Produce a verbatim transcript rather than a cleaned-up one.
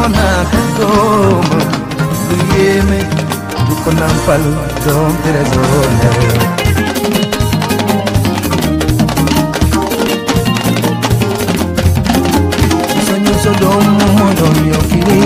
naa ko doom lu yéeme du ko nampal doom trésor la soñu sa doom moo doon yow kii